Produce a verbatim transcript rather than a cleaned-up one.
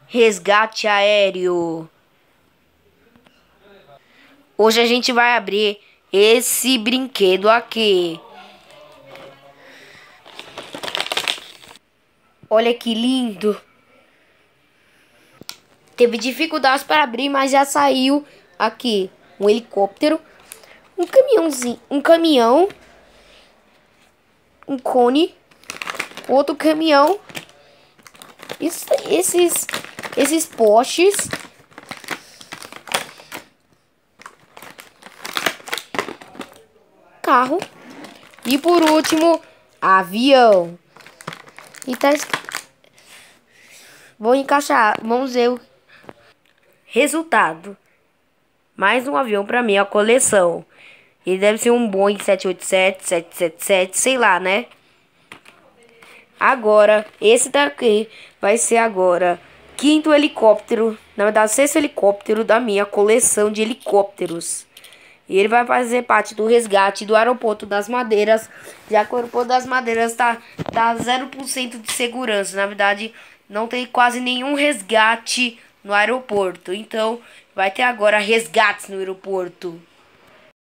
Resgate aéreo. Hoje a gente vai abrir esse brinquedo aqui. Olha que lindo. Teve dificuldades para abrir, mas já saiu aqui. Um helicóptero, um caminhãozinho, um caminhão, um cone, outro caminhão, isso, esses, esses postes, carro e por último avião. E tá, vou encaixar, vamos ver o resultado. Mais um avião para minha coleção. Ele deve ser um Boeing sete oito sete, sete sete sete, sei lá, né? Agora, esse daqui vai ser agora quinto helicóptero, na verdade, sexto helicóptero da minha coleção de helicópteros. E ele vai fazer parte do resgate do aeroporto das Madeiras, já que o aeroporto das Madeiras tá, tá zero por cento de segurança. Na verdade, não tem quase nenhum resgate no aeroporto. Então, vai ter agora resgates no aeroporto.